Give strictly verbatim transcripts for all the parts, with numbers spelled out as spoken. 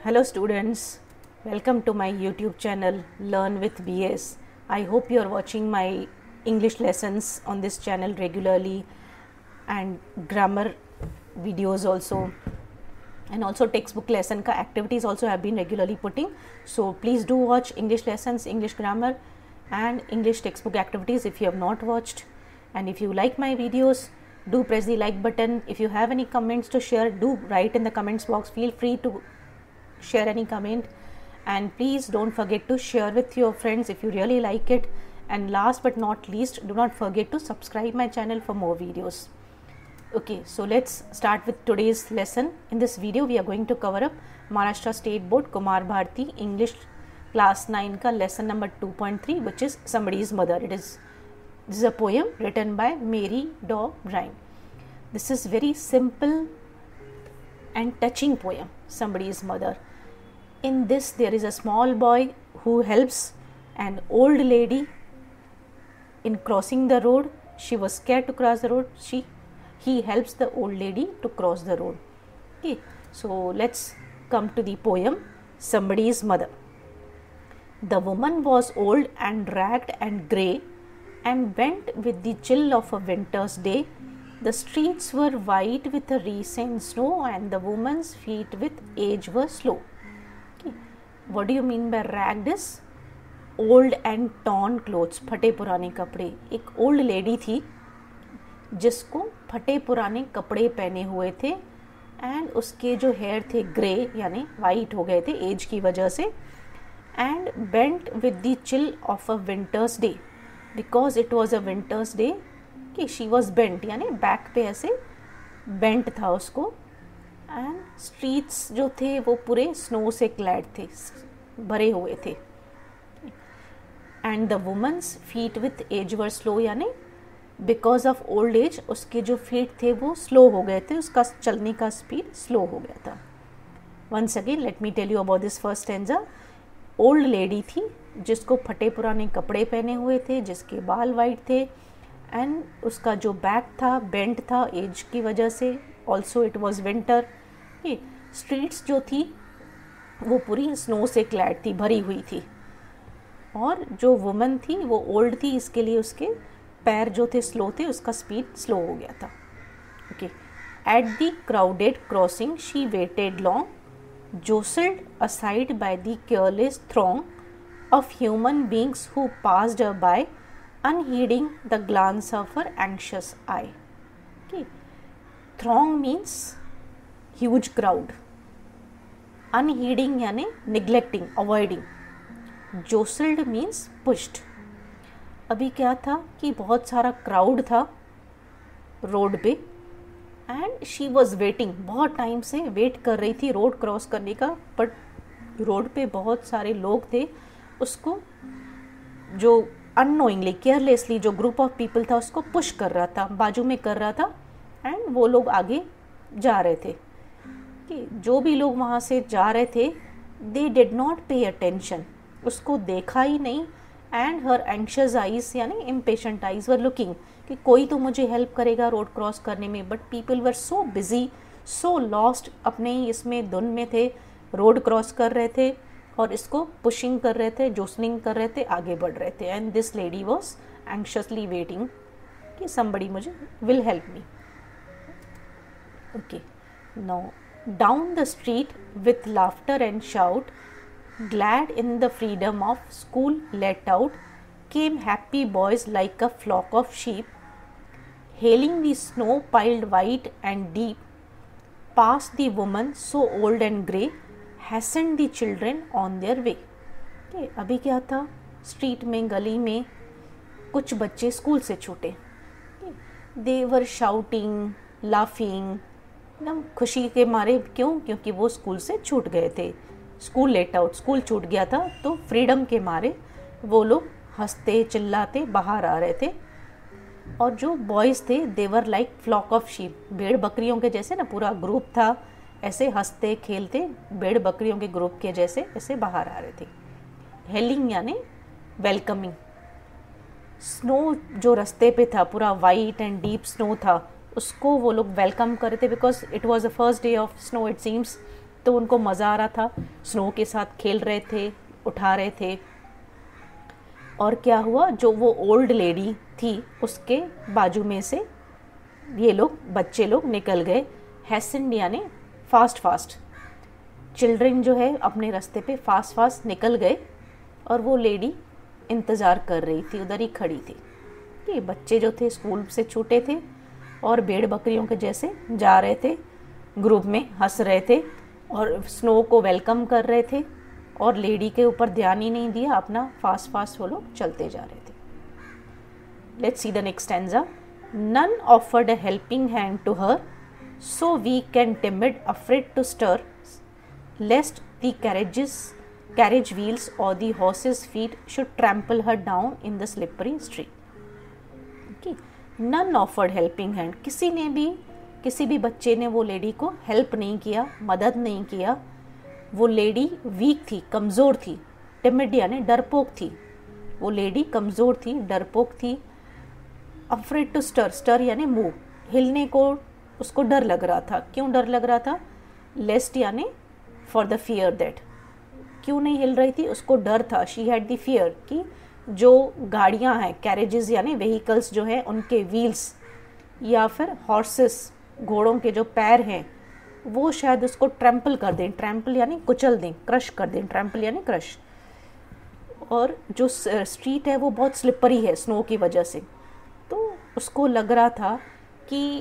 Hello students, welcome to my YouTube channel Learn with B S. I hope you are watching my English lessons on this channel regularly and grammar videos also, and also textbook lesson ka activities also have been regularly putting. So please do watch English lessons, English grammar and English textbook activities if you have not watched. And if you like my videos, do press the like button. If you have any comments to share, do write in the comments box. Feel free to share any comment, and please don't forget to share with your friends if you really like it. And last but not least, do not forget to subscribe my channel for more videos. Okay, so let's start with today's lesson. In this video we are going to cover up Maharashtra State Board Kumar Bharti English class nine ka lesson number two point three, which is Somebody's Mother. It is this is a poem written by Mary Daw Bryan. This is very simple and touching poem, Somebody's Mother. In this there is a small boy who helps an old lady in crossing the road. She was scared to cross the road. She he helps the old lady to cross the road. Okay, so let's come to the poem Somebody's Mother. The woman was old and ragged and grey, and went with the chill of a winter's day. The streets were white with a recent snow, and the woman's feet with age were slow. Okay. What do you mean by ragged is old and torn clothes, फटे पुराने कपड़े. एक old lady थी जिसको फटे पुराने कपड़े पहने हुए थे, and उसके जो hair थे grey यानी white हो गए थे age की वजह से, and bent with the chill of a winter's day. Because it was a winter's day, कि she was bent यानी back पे ऐसे bent था उसको, and streets जो थे वो पूरे snow से clad थे, भरे हुए थे. And the woman's feet with age were slow यानी because of old age उसके जो feet थे वो slow हो गए थे, उसका चलने का speed slow हो गया था. Once again let me tell you about this first stanza. Old lady थी जिसको फटे पुराने कपड़े पहने हुए थे, जिसके बाल वाइट थे, एंड उसका जो बैक था बेंट था एज की वजह से. Also it was winter. Streets जो थी वो पूरी स्नो से क्लैड थी, भरी हुई थी. और जो वुमन थी वो ओल्ड थी, इसके लिए उसके पैर जो थे स्लो थे, उसका स्पीड स्लो हो गया था. Okay. At the crowded crossing she waited long, jostled aside by the careless throng of human beings who passed her by, unheeding the glance of her anxious eye. Okay. Throng means huge crowd. Unheeding यानी neglecting, avoiding. Jostled means pushed. अभी क्या था कि बहुत सारा crowd था road पे, and she was waiting, बहुत टाइम से वेट कर रही थी रोड क्रॉस करने का, बट रोड पे बहुत सारे लोग थे. उसको जो अननोइंगली केयरलेसली जो ग्रुप ऑफ पीपल था उसको पुश कर रहा था, बाजू में कर रहा था, एंड वो लोग आगे जा रहे थे. कि जो भी लोग वहाँ से जा रहे थे they did not pay attention, उसको देखा ही नहीं. एंड हर एंक्शियस आइज यानी इम्पेशेंट आइज वर लुकिंग कि कोई तो मुझे हेल्प करेगा रोड क्रॉस करने में. But people were so busy, so lost, अपने ही इसमें धुन में थे, रोड क्रॉस कर रहे थे और इसको पुशिंग कर रहे थे, जोसलिंग कर रहे थे, आगे बढ़ रहे थे. And this lady was anxiously waiting कि समबडी मुझे will help me. Okay. No down the street with laughter and shout, glad in the freedom of school let out, came happy boys like a flock of sheep, hailing the snow piled white and deep. Past the woman so old and grey, hastened the children on their way. okay, अभी क्या था, street में गली में कुछ बच्चे school से छूटे. दे वर शाउटिंग, लाफिंग, एकदम खुशी के मारे. क्यों? क्योंकि वो स्कूल से छूट गए थे. स्कूल लेट आउट, स्कूल छूट गया था, तो फ्रीडम के मारे वो लोग हंसते चिल्लाते बाहर आ रहे थे. और जो बॉयज़ थे they were like flock of sheep, भेड़ बकरियों के जैसे ना पूरा ग्रुप था, ऐसे हंसते खेलते भेड़ बकरियों के ग्रुप के जैसे ऐसे बाहर आ रहे थे. हेलिंग यानी वेलकमिंग. स्नो जो रास्ते पे था पूरा वाइट एंड डीप स्नो था, उसको वो लोग वेलकम कर रहे थे because it was the first day of snow it seems. तो उनको मज़ा आ रहा था, स्नो के साथ खेल रहे थे, उठा रहे थे। और क्या हुआ, जो वो ओल्ड लेडी थी उसके बाजू में से ये लोग बच्चे लोग निकल गए, हैसेंड यानी फास्ट फास्ट। चिल्ड्रन जो है अपने रास्ते पे फास्ट फास्ट निकल गए और वो लेडी इंतज़ार कर रही थी, उधर ही खड़ी थी। ये बच्चे जो थे स्कूल से छूटे थे और भेड़ बकरियों के जैसे जा रहे थे, ग्रुप में हंस रहे थे और स्नो को वेलकम कर रहे थे और लेडी के ऊपर ध्यान ही नहीं दिया, अपना फास्ट फास्ट वो लोग चलते जा रहे थे। Let's see the next stanza. None offered a helping hand to her, so weak and timid afraid to stir, lest the carriages carriage wheels or the horses' feet should trample her down in the slippery street. Okay. None offered helping hand. किसी ने भी किसी भी बच्चे ने वो lady को help नहीं किया, मदद नहीं किया। वो लेडी वीक थी, कमज़ोर थी, टिमिड यानी डरपोक थी। वो लेडी कमज़ोर थी, डरपोक थी। अफ्रेड टू स्टर, स्टर यानी मूव, हिलने को उसको डर लग रहा था। क्यों डर लग रहा था? लेस्ट यानी फॉर द फियर दैट, क्यों नहीं हिल रही थी? उसको डर था, शी हैड द फियर कि जो गाड़ियाँ हैं, कैरेजेस यानी व्हीकल्स जो हैं, उनके व्हील्स या फिर हॉर्सेस, घोड़ों के जो पैर हैं, वो शायद उसको ट्रैम्पल कर दें। ट्रैम्पल यानी कुचल दें, क्रश कर दें, ट्रैम्पल यानी क्रश। और जो स्ट्रीट है वो बहुत स्लिपरी है स्नो की वजह से, तो उसको लग रहा था कि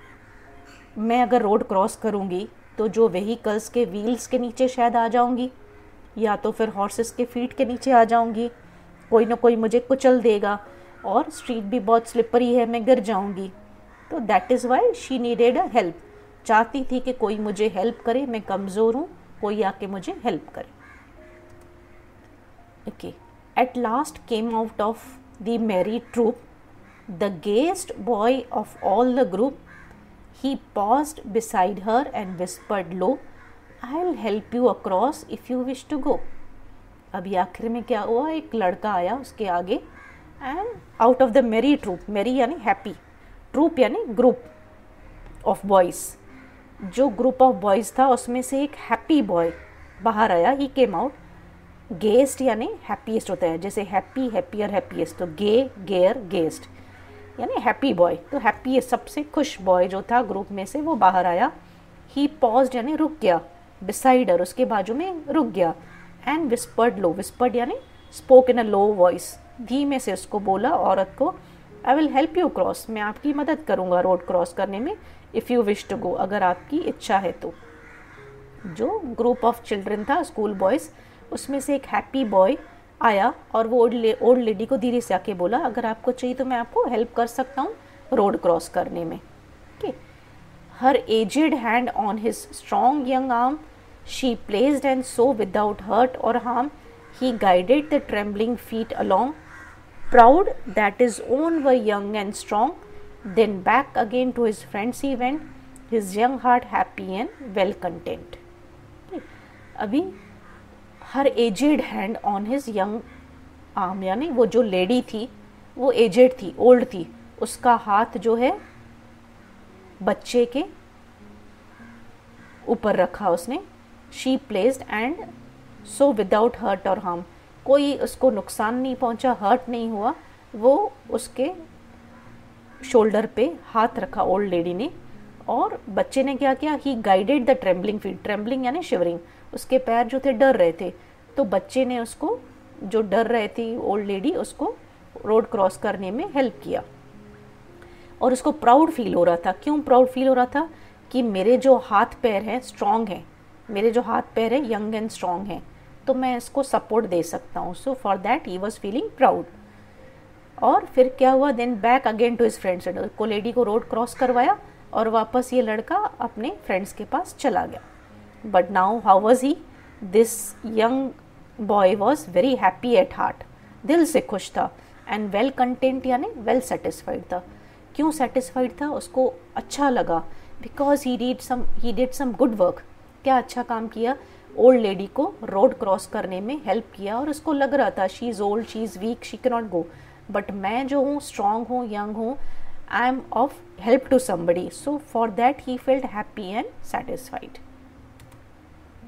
मैं अगर रोड क्रॉस करूँगी तो जो व्हीकल्स के व्हील्स के नीचे शायद आ जाऊंगी, या तो फिर हॉर्सेस के फीट के नीचे आ जाऊंगी, कोई ना कोई मुझे कुचल देगा और स्ट्रीट भी बहुत स्लिपरी है, मैं गिर जाऊंगी। तो that is why she needed a help, चाहती थी कि कोई मुझे हेल्प करे, मैं कमज़ोर हूँ, कोई आके मुझे हेल्प करे। Okay, at last came out of the merry troop the gayest boy of all the group. He paused beside her and whispered low, I'll help you across if you wish to go. अभी आखिर में क्या हुआ, एक लड़का आया उसके आगे, and out of the merry troop, merry यानी happy, troop यानी group of boys, जो group of boys था उसमें से एक happy boy बाहर आया, he came out. Gayest यानी happiest होता है, जैसे happy, happier, happiest, तो gay, gayer, gayest यानी हैप्पी बॉय। तो हैप्पी सबसे खुश बॉय जो था ग्रुप में से वो बाहर आया। ही पॉज्ड यानी रुक गया, बिसाइड हर उसके बाजू में रुक गया, एंड विस्पर्ड लो, विस्पर्ड यानी spoke in a low voice, धीमे से उसको बोला औरत को, I will help you cross, मैं आपकी मदद करूँगा रोड क्रॉस करने में, if you wish to go, अगर आपकी इच्छा है तो। जो ग्रुप ऑफ चिल्ड्रन था स्कूल बॉयज़, उसमें से एक हैप्पी बॉय आया और वो ओल्ड लेडी को धीरे से आके बोला, अगर आपको चाहिए तो मैं आपको हेल्प कर सकता हूँ रोड क्रॉस करने में। Okay, her aged hand on his strong young arm she placed and so without hurt or harm he guided the trembling feet along, proud that his own were young and strong, then back again to his friends he went, his young heart happy and well content. अभी her aged hand on his young arm यानी वो जो lady थी वो aged थी, old थी, उसका हाथ जो है बच्चे के ऊपर रखा उसने। She placed and so without hurt or harm, कोई उसको नुकसान नहीं पहुंचा, हर्ट नहीं हुआ, वो उसके शोल्डर पे हाथ रखा ओल्ड लेडी ने। और बच्चे ने क्या किया, he guided the trembling feet, trembling यानी शिवरिंग, उसके पैर जो थे डर रहे थे, तो बच्चे ने उसको, जो डर रहे थी ओल्ड लेडी, उसको रोड क्रॉस करने में हेल्प किया। और उसको प्राउड फील हो रहा था। क्यों प्राउड फील हो रहा था? कि मेरे जो हाथ पैर हैं स्ट्रॉन्ग हैं, मेरे जो हाथ पैर हैं यंग एंड स्ट्रॉन्ग हैं, तो मैं इसको सपोर्ट दे सकता हूँ। So for that he was feeling proud. और फिर क्या हुआ, then back again to his friends, को लेडी को रोड क्रॉस करवाया और वापस ये लड़का अपने फ्रेंड्स के पास चला गया। But now how was he, this young boy was very happy at heart, दिल से खुश था, एंड वेल कंटेंट यानी वेल सेटिस्फाइड था। क्यों सेटिस्फाइड था? उसको अच्छा लगा, because he did some he did some good work. क्या अच्छा काम किया? ओल्ड लेडी को रोड क्रॉस करने में हेल्प किया। और उसको लग रहा था she is old, she is weak, she can not go, but मैं जो हूँ स्ट्रॉन्ग हूँ, यंग हूँ, I am of help to somebody, so for that he felt happy and satisfied.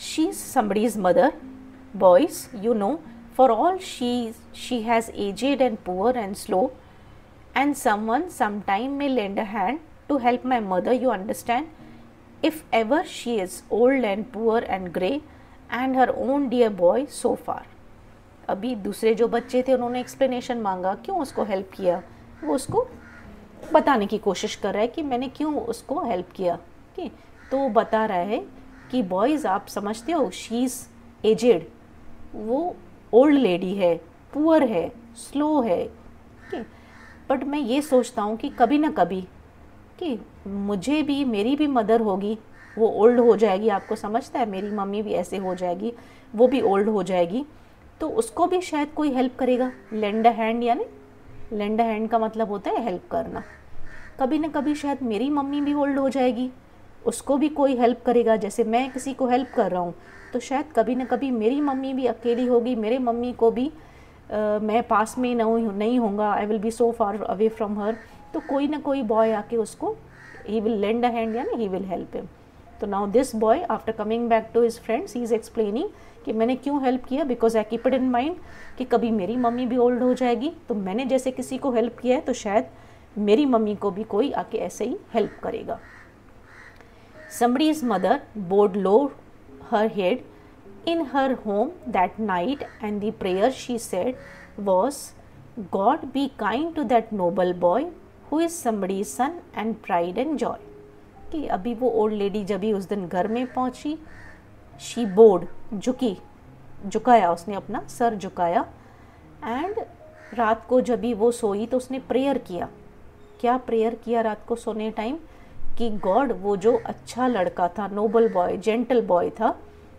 she's somebody's mother. Boys, you know, for all she she has aged and poor and slow, and someone sometime may lend a hand to help my mother, you understand, if ever she is old and poor and grey, and her own dear boy so far. अभी दूसरे जो बच्चे थे उन्होंने explanation मांगा क्यों उसको help किया, वो उसको बताने की कोशिश कर रहा है कि मैंने क्यों उसको हेल्प किया. ओके, तो वो बता रहा है कि बॉयज़ आप समझते हो, शी इज़ एजेड, वो ओल्ड लेडी है, पुअर है, स्लो है. ओके, बट मैं ये सोचता हूँ कि कभी ना कभी कि मुझे भी, मेरी भी मदर होगी, वो ओल्ड हो जाएगी. आपको समझता है, मेरी मम्मी भी ऐसे हो जाएगी, वो भी ओल्ड हो जाएगी, तो उसको भी शायद कोई हेल्प करेगा. लेंड अ हैंड, यानी लेंड अ हैंड का मतलब होता है हेल्प करना. कभी ना कभी शायद मेरी मम्मी भी ओल्ड हो जाएगी, उसको भी कोई हेल्प करेगा. जैसे मैं किसी को हेल्प कर रहा हूँ, तो शायद कभी ना कभी मेरी मम्मी भी अकेली होगी, मेरे मम्मी को भी uh, मैं पास में नहीं नहीं होऊंगा, I will be so far away from her, तो कोई ना कोई बॉय आके उसको, he will lend a hand, यानी ही विल हेल्प हिम. तो now this boy after coming back to his friends, he is explaining कि मैंने क्यों हेल्प किया, because I keep it in mind कि कभी मेरी मम्मी भी ओल्ड हो जाएगी, तो मैंने जैसे किसी को हेल्प किया है तो शायद मेरी मम्मी को भी कोई आके ऐसे ही हेल्प करेगा. Somebody's mother bowed low her head in her home that night, and the prayer she said was, God be kind to that noble boy who is somebody's son and pride and joy. कि अभी वो old lady जब भी उस दिन घर में पहुंची, शी बोर्ड, झुकी, झुकाया, उसने अपना सर झुकाया, एंड रात को जब भी वो सोई तो उसने प्रेयर किया. क्या प्रेयर किया रात को सोने टाइम, कि गॉड, वो जो अच्छा लड़का था, नोबल बॉय, जेंटल बॉय था,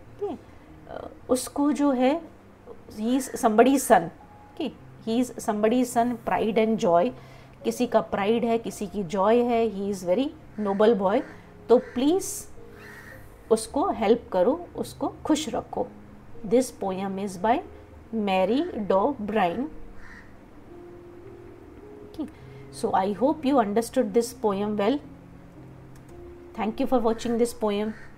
उसको जो है, ही इज़ समबडीज सन, कि he is somebody's son, pride and joy, किसी का प्राइड है, किसी की जॉय है, he is very noble boy, तो प्लीज़ उसको हेल्प करो, उसको खुश रखो. This poem is by Mary Dobrian. So I hope you understood this poem well. Thank you for watching this poem.